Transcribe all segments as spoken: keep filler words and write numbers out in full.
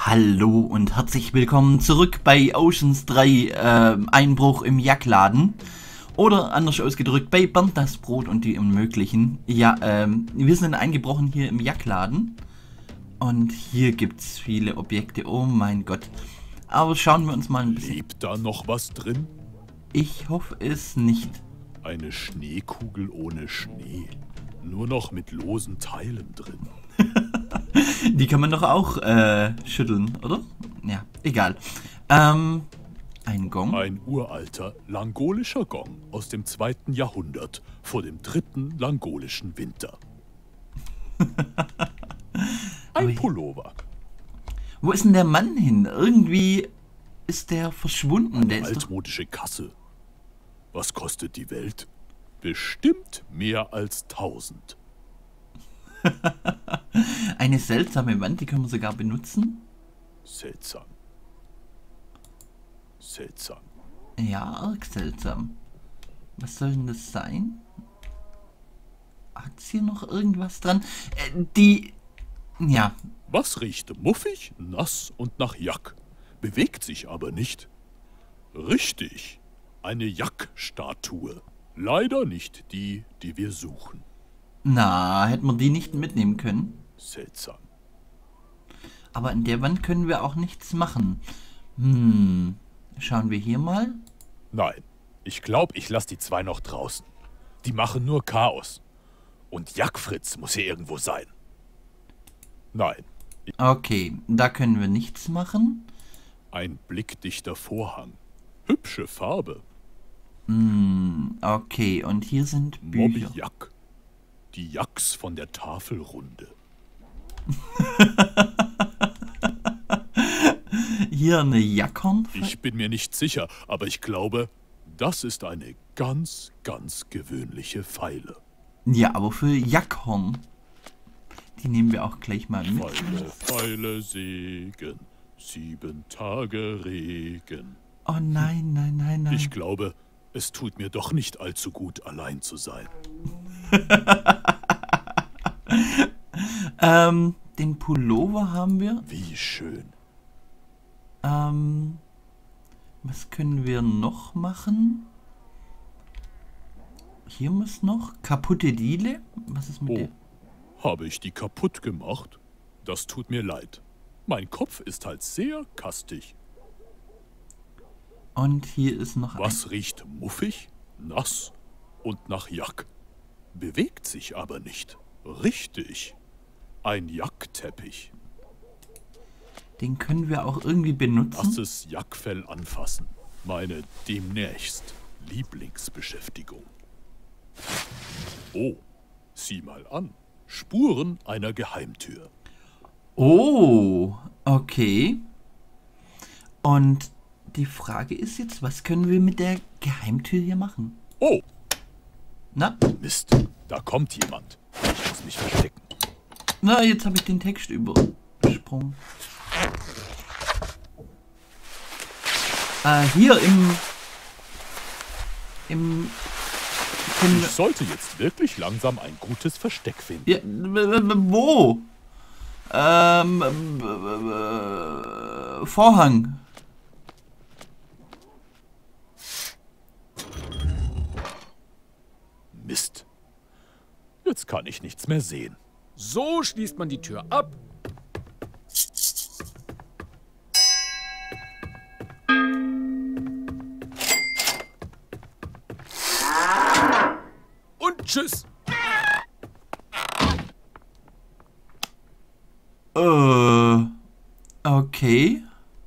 Hallo und herzlich willkommen zurück bei Oceans drei äh, Einbruch im Jackladen. Oder anders ausgedrückt, bei Bernd das Brot und die Unmöglichen. Ja, ähm, wir sind eingebrochen hier im Jackladen. Und hier gibt es viele Objekte, oh mein Gott. Aber schauen wir uns mal ein bisschen... Lebt da noch was drin? Ich hoffe es nicht. Eine Schneekugel ohne Schnee. Nur noch mit losen Teilen drin. Die kann man doch auch äh, schütteln, oder? Ja, egal. Ähm, ein Gong. Ein uralter langolischer Gong aus dem zweiten Jahrhundert vor dem dritten langolischen Winter. Ein Pullover. Wo ist denn der Mann hin? Irgendwie ist der verschwunden. Eine Der ist doch... altmodische Kasse. Was kostet die Welt? Bestimmt mehr als tausend. Eine seltsame Wand, die können wir sogar benutzen. Seltsam. Seltsam. Ja, arg seltsam. Was soll denn das sein? Hat's hier noch irgendwas dran? Äh, die... Ja. Was riecht muffig, nass und nach Jack, bewegt sich aber nicht? Richtig, eine Jack-Statue. Leider nicht die, die wir suchen. Na, hätten wir die nicht mitnehmen können. Seltsam. Aber in der Wand können wir auch nichts machen. Hm, schauen wir hier mal. Nein, ich glaube, ich lasse die zwei noch draußen. Die machen nur Chaos. Und Jack-Fritz muss hier irgendwo sein. Nein. Okay, da können wir nichts machen. Ein blickdichter Vorhang. Hübsche Farbe. Hm, okay, und hier sind Bücher. Moby Jack. Die Jacks von der Tafelrunde. Hier eine Jackhorn. Ich bin mir nicht sicher, aber ich glaube, das ist eine ganz, ganz gewöhnliche Feile. Ja, aber für Jackhorn. Die nehmen wir auch gleich mal mit. Feile, Feile, Segen, sieben Tage Regen. Oh nein, nein, nein, nein. Ich glaube, es tut mir doch nicht allzu gut, allein zu sein. ähm, den Pullover haben wir. Wie schön. Ähm, was können wir noch machen? Hier muss noch kaputte Diele. Was ist mit Oh, der? habe ich die kaputt gemacht? Das tut mir leid. Mein Kopf ist halt sehr kastig. Und hier ist noch Was ein... riecht muffig, nass und nach Jack? Bewegt sich aber nicht. Richtig. Ein Jackteppich. Den können wir auch irgendwie benutzen. Nasses Jackfell anfassen. Meine demnächst Lieblingsbeschäftigung. Oh, sieh mal an. Spuren einer Geheimtür. Oh, okay. Und die Frage ist jetzt, was können wir mit der Geheimtür hier machen? Oh, Na, Mist, da kommt jemand. Ich muss mich verstecken. na, jetzt habe ich den Text übersprungen. Äh, hier im... Im... Können Ich wir, sollte jetzt wirklich langsam ein gutes Versteck finden. ja, w- w- wo? Ähm... w- w- Vorhang. Mist. Jetzt kann ich nichts mehr sehen. So schließt man die Tür ab. Und tschüss. Äh... Okay.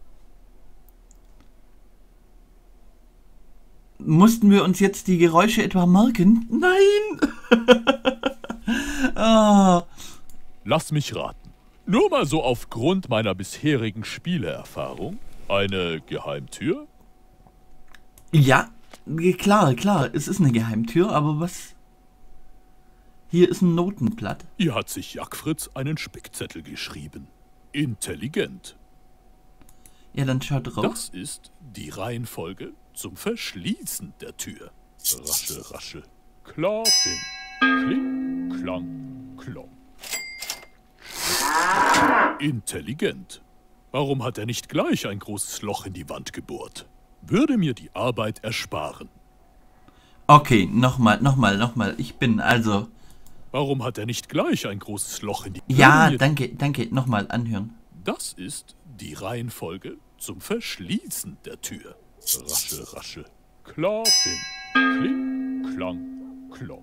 Mussten wir uns jetzt die Geräusche etwa merken? Nein! ah. Lass mich raten. Nur mal so aufgrund meiner bisherigen Spieleerfahrung. Eine Geheimtür? Ja, klar, klar, es ist eine Geheimtür, aber was... Hier ist ein Notenblatt. Hier hat sich Jackfritz einen Spickzettel geschrieben. Intelligent. Ja, dann schaut drauf. Das ist die Reihenfolge zum Verschließen der Tür. Rasche, rasche, klar, bim, kling, klang, klong. Intelligent. Warum hat er nicht gleich ein großes Loch in die Wand gebohrt? Würde mir die Arbeit ersparen. Okay, nochmal, nochmal, nochmal. Ich bin also... Warum hat er nicht gleich ein großes Loch in die... Ja, danke, danke. Nochmal anhören. Das ist die Reihenfolge zum Verschließen der Tür. Rasche, rasche. Klar, bim. Kling, klang, klong.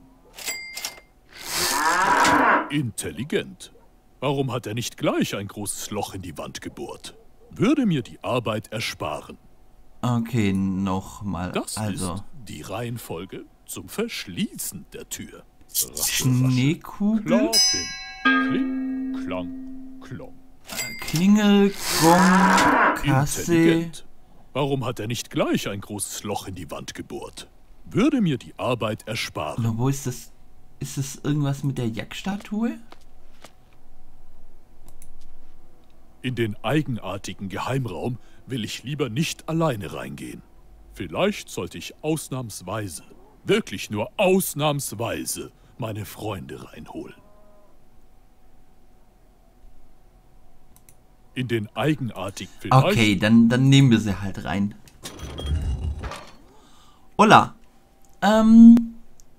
Intelligent. Warum hat er nicht gleich ein großes Loch in die Wand gebohrt? Würde mir die Arbeit ersparen. Okay, nochmal. Das also. ist die Reihenfolge zum Verschließen der Tür. Rasche, Schneekugel. Klar, bim. Kling, klang, klong. Klingel, Gong, Kasse. Intelligent. Warum hat er nicht gleich ein großes Loch in die Wand gebohrt? Würde mir die Arbeit ersparen. Na, wo ist das? Ist das irgendwas mit der Jack-Statue? In den eigenartigen Geheimraum will ich lieber nicht alleine reingehen. Vielleicht sollte ich ausnahmsweise, wirklich nur ausnahmsweise, meine Freunde reinholen. In den eigenartigen... Vielleicht Okay, dann, dann nehmen wir sie halt rein. Hola. Ähm...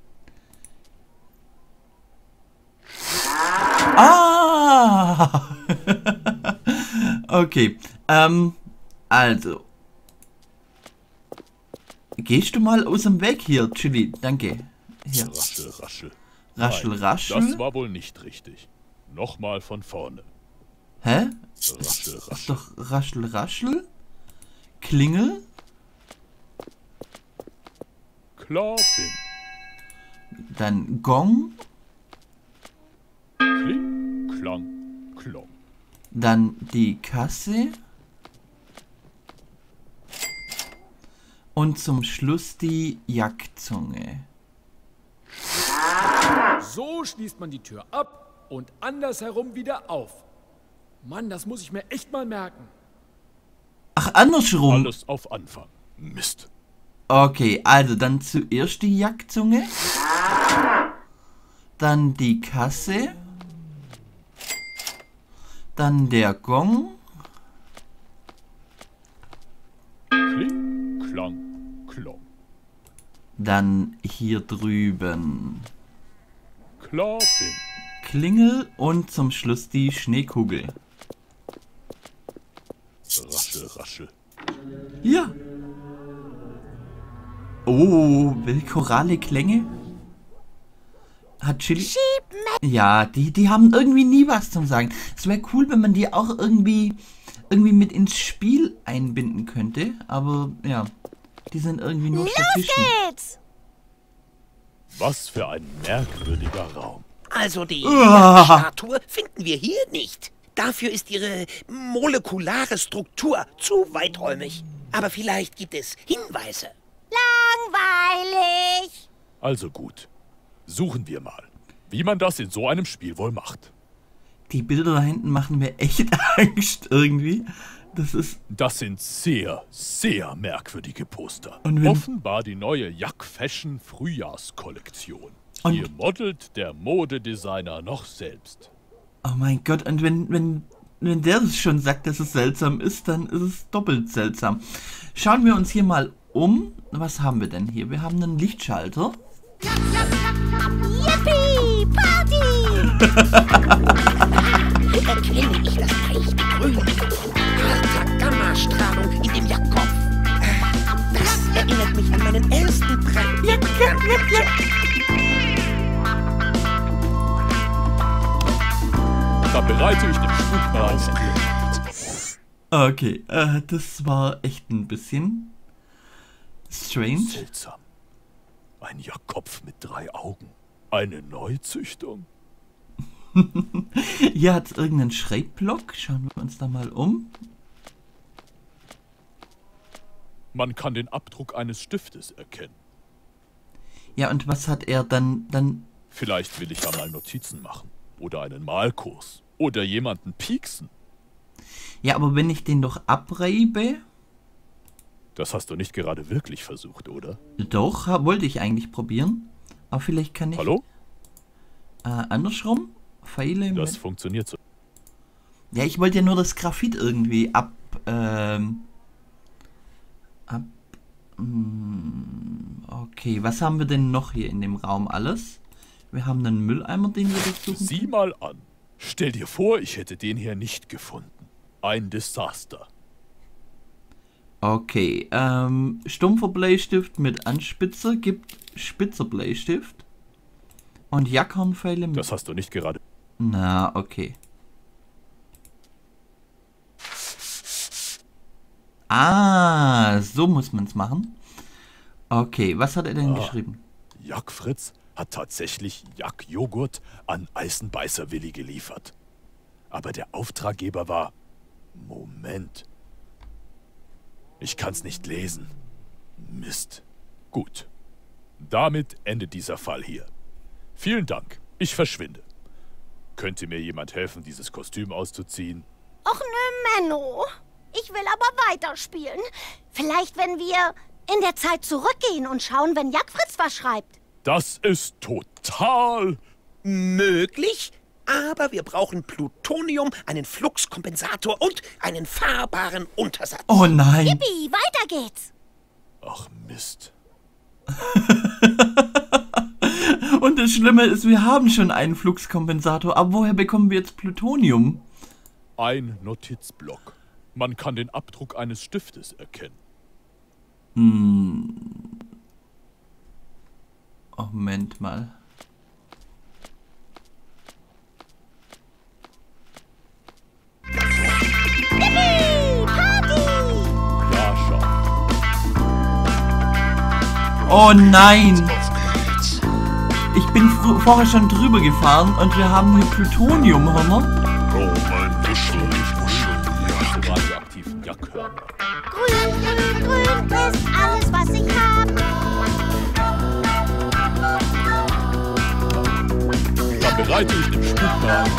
Ah! Okay, ähm, also. Gehst du mal aus dem Weg hier, Chili? Danke. Hier. Raschel, raschel. Raschel, Nein, raschel. Das war wohl nicht richtig. Nochmal von vorne. Hä? Raschel, Ist raschel. doch raschel, raschel. Klingel. Klar, bim. Dann Gong. Kling, klang, klong. Dann die Kasse. Und zum Schluss die Jackzunge. So schließt man die Tür ab und andersherum wieder auf. Mann, das muss ich mir echt mal merken. Ach, andersrum. Alles auf Anfang. Mist. Okay, also dann zuerst die Jackzunge. Dann die Kasse. Dann der Gong. Kling, klang, klong. Dann hier drüben Klar, bim. Klingel und zum Schluss die Schneekugel. Raschel, raschel. Ja. Oh, will chorale Klänge? Hat Chili... Ja, die, die haben irgendwie nie was zum Sagen. Es wäre cool, wenn man die auch irgendwie, irgendwie mit ins Spiel einbinden könnte. Aber ja, die sind irgendwie nur Statisten. Geht's! Was für ein merkwürdiger Raum. Also die Uah. Statue finden wir hier nicht. Dafür ist ihre molekulare Struktur zu weiträumig. Aber vielleicht gibt es Hinweise. Langweilig! Also gut. Suchen wir mal, wie man das in so einem Spiel wohl macht. Die Bilder da hinten machen mir echt Angst irgendwie. Das ist... Das sind sehr, sehr merkwürdige Poster. Und wenn- Offenbar die neue Jack Fashion Frühjahrskollektion. Und- Hier modelt der Modedesigner noch selbst. Oh mein Gott, und wenn, wenn, wenn der das schon sagt, dass es seltsam ist, dann ist es doppelt seltsam. Schauen wir uns hier mal um. Was haben wir denn hier? Wir haben einen Lichtschalter. Yippie! Party! Erkenne ich das leichte Grün von harter Gammastrahlung in dem Jackkopf. Das erinnert mich an meinen ersten Traum. Jack, Jack, Jack, Jack. Da bereite ich den Spuk mal auf. Okay, äh, das war echt ein bisschen strange. Seltsam. Ein Jackkopf mit drei Augen. Eine Neuzüchtung? Hier hat es irgendeinen Schreibblock. Schauen wir uns da mal um. Man kann den Abdruck eines Stiftes erkennen. Ja, und was hat er dann, dann... Vielleicht will ich da mal Notizen machen. Oder einen Malkurs. Oder jemanden pieksen. Ja, aber wenn ich den doch abreibe... Das hast du nicht gerade wirklich versucht, oder? Doch, ha- wollte ich eigentlich probieren. Aber vielleicht kann ich... Hallo? Äh, andersrum? Pfeile Das mit... funktioniert so. Ja, ich wollte ja nur das Graphit irgendwie ab, ähm, ab, mh, okay, was haben wir denn noch hier in dem Raum alles? Wir haben einen Mülleimer, den wir durchsuchen. Sieh mal an. Stell dir vor, ich hätte den hier nicht gefunden. Ein Desaster. Okay, ähm, stumpfer Bleistift mit Anspitzer gibt spitzer Bleistift. Und Jackhornpfeile mit... Das hast du nicht gerade... Na, okay. Ah, so muss man es machen. Okay, was hat er denn Ah. geschrieben? Jack Fritz hat tatsächlich Jack-Joghurt an Eisenbeißer Willi geliefert. Aber der Auftraggeber war... Moment. Ich kann's nicht lesen. Mist. Gut. Damit endet dieser Fall hier. Vielen Dank. Ich verschwinde. Könnte mir jemand helfen, dieses Kostüm auszuziehen? Och nö, Menno. Ich will aber weiterspielen. Vielleicht, wenn wir in der Zeit zurückgehen und schauen, wenn Jack Fritz was schreibt. Das ist total... Möglich, aber wir brauchen Plutonium, einen Fluxkompensator und einen fahrbaren Untersatz. Oh nein. Yippie, weiter geht's. Ach Mist. Und das Schlimme ist, wir haben schon einen Fluxkompensator, aber woher bekommen wir jetzt Plutonium? Ein Notizblock. Man kann den Abdruck eines Stiftes erkennen. Hm. Oh, Moment mal. Yippie, Party! Ja, schau. Oh nein! Ich bin fr- vorher schon drüber gefahren und wir haben hier Plutoniumhörner. Oh, mein Wuschel, ich wuschel. Ja, radioaktiven Jackhörner. Grün, grün, grün ist alles, was ich hab. Da bereite ich den Spuk nach.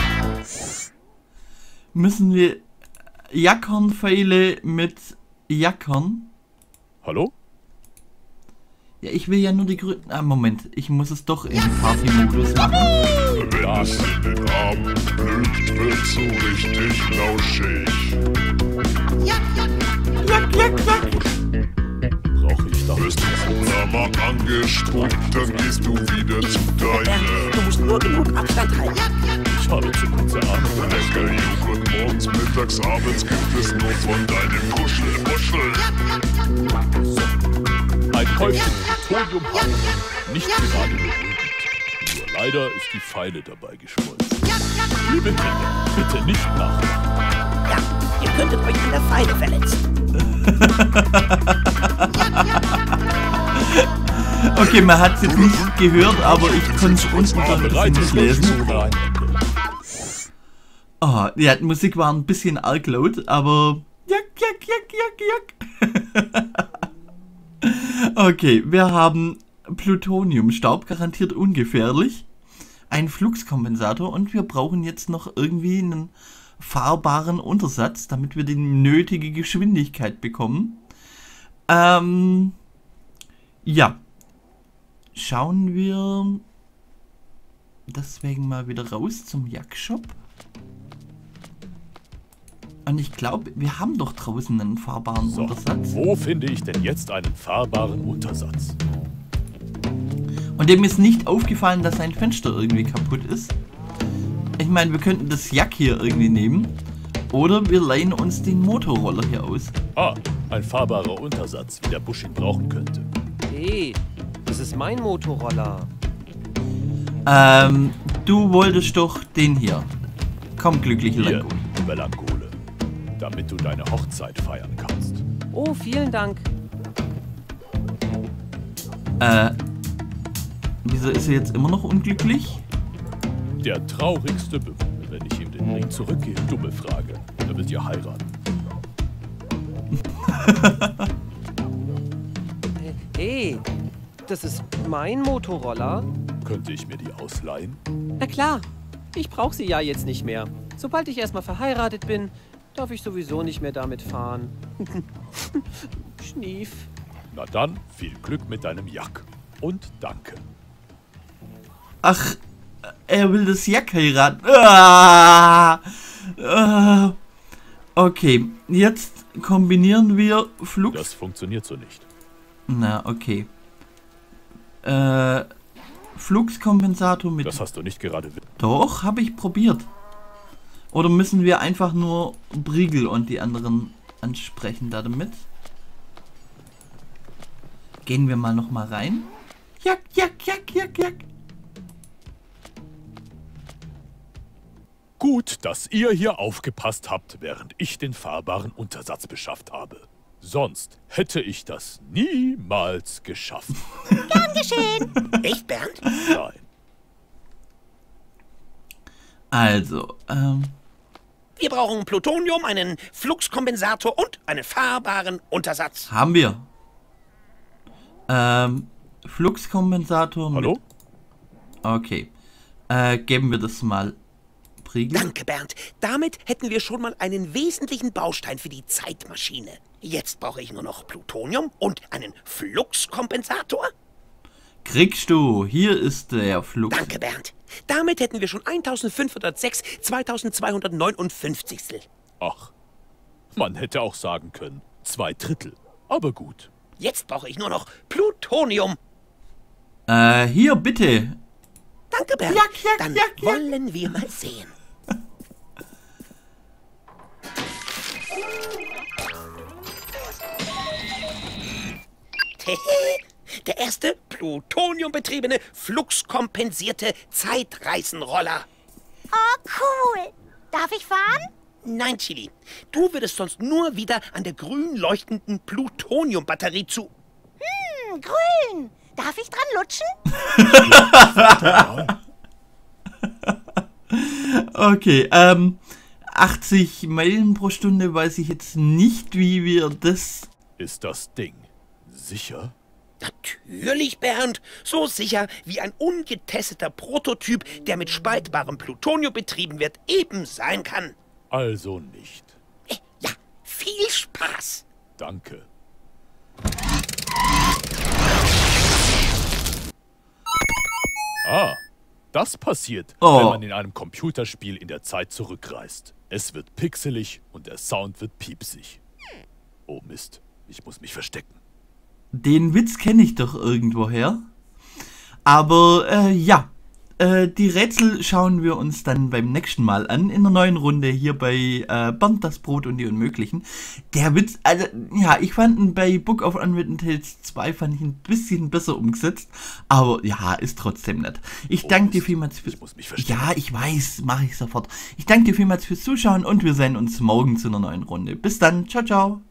Müssen wir Jackhornpfeile mit Jackhorn? Hallo? Ja, ich will ja nur die grünen. Ah, Moment, ich muss es doch in Party-Modus machen. Wenn Ja. es in den Abend blüht, wird's so richtig lauschig. Jack, jack, jack! Brauche ich da Bist du wunderbar angesprungen, dann gehst du wieder zu deiner. Du musst nur genug Abstand halten. Ich habe zu kurze Arme. Lecker Joghurt morgens, mittags, abends gibt es nur von deinem Kuschel, Kuschel. Ein Häufchen Plutonium hat nicht gerade beruhigend. Nur leider ist die Feile dabei geschmolzen. Liebe Kinder, bitte nicht nachmachen. Ja, ihr könntet euch an der Feile verletzen. Okay, man hat es jetzt nicht gehört, aber ich konnte es unten so ein bisschen Bereite nicht ich lesen. zu rein. Oh, ja, die Musik war ein bisschen arg laut, aber... Jack, jack, jack, jack, jack. Okay, wir haben Plutoniumstaub, garantiert ungefährlich. Ein Fluxkompensator und wir brauchen jetzt noch irgendwie einen fahrbaren Untersatz, damit wir die nötige Geschwindigkeit bekommen. Ähm... Ja. Schauen wir deswegen mal wieder raus zum Jack-Shop. Und ich glaube, wir haben doch draußen einen fahrbaren So, Untersatz. wo finde ich denn jetzt einen fahrbaren Untersatz? Und dem ist nicht aufgefallen, dass sein Fenster irgendwie kaputt ist. Ich meine, wir könnten das Jack hier irgendwie nehmen. Oder wir leihen uns den Motorroller hier aus. Ah, ein fahrbarer Untersatz, wie der Busch ihn brauchen könnte. Hey, das ist mein Motorroller. Ähm, du wolltest doch den hier. Komm, glückliche Hier, Langone. Melankole, damit du deine Hochzeit feiern kannst. Oh, vielen Dank. Äh, wieso ist er jetzt immer noch unglücklich? Der traurigste Bewohner, wenn ich ihm den Ring zurückgebe. Dumme Frage. Er wird ja heiraten. Hey, das ist mein Motorroller. Könnte ich mir die ausleihen? Na klar, ich brauche sie ja jetzt nicht mehr. Sobald ich erstmal verheiratet bin, darf ich sowieso nicht mehr damit fahren. Schnief. Na dann, viel Glück mit deinem Jack. Und danke. Ach, er will das Jack heiraten. Ah! Äh, okay, jetzt kombinieren wir Flux... Das funktioniert so nicht. Na, okay. Äh, Fluxkompensator mit... Das hast du nicht gerade... Doch, habe ich probiert. Oder müssen wir einfach nur Briegel und die anderen ansprechen da damit? Gehen wir mal noch mal rein. Jack, jack, jack, jack, jack. Gut, dass ihr hier aufgepasst habt, während ich den fahrbaren Untersatz beschafft habe. Sonst hätte ich das niemals geschafft. Gern geschehen. Echt, Bernd? Nein. Also, ähm... Wir brauchen Plutonium, einen Fluxkompensator und einen fahrbaren Untersatz. haben wir. Ähm, Fluxkompensator mit... Hallo? Okay. Äh, geben wir das mal Briegel. Danke, Bernd. Damit hätten wir schon mal einen wesentlichen Baustein für die Zeitmaschine. Jetzt brauche ich nur noch Plutonium und einen Fluxkompensator. Kriegst du. Hier ist der Flux. Danke, Bernd. Damit hätten wir schon eintausendfünfhundertsechs zweitausendzweihundertneunundfünfzig. Ach, man hätte auch sagen können, zwei Drittel. Aber gut. Jetzt brauche ich nur noch Plutonium. Äh, hier bitte. Danke, Bernd. Jack, Jack, Dann Jack, Jack. wollen wir mal sehen. Der erste plutoniumbetriebene, fluxkompensierte Zeitreisenroller. Oh, cool. Darf ich fahren? Nein, Chili. Du würdest sonst nur wieder an der grün leuchtenden Plutoniumbatterie zu... Hm, grün. Darf ich dran lutschen? Okay, ähm, achtzig Meilen pro Stunde weiß ich jetzt nicht, wie wir das... Ist das Ding sicher? Natürlich, Bernd. So sicher wie ein ungetesteter Prototyp, der mit spaltbarem Plutonium betrieben wird, eben sein kann. Also nicht. Äh, Ja, viel Spaß. Danke. Ah, das passiert, Oh. wenn man in einem Computerspiel in der Zeit zurückreist. Es wird pixelig und der Sound wird piepsig. Oh Mist, ich muss mich verstecken. Den Witz kenne ich doch irgendwoher. Aber, äh, ja. Äh, die Rätsel schauen wir uns dann beim nächsten Mal an, in der neuen Runde hier bei äh, Bernd, das Brot und die Unmöglichen. Der Witz, also, ja, ich fand ihn bei Book of Unwritten Tales zwei fand ich ein bisschen besser umgesetzt, aber ja, ist trotzdem nett. Ich Oh, danke dir Mist. vielmals für... Ich muss mich verstecken. Ja, ich weiß, mache ich sofort. Ich danke dir vielmals fürs Zuschauen und wir sehen uns morgen zu einer neuen Runde. Bis dann, ciao, ciao.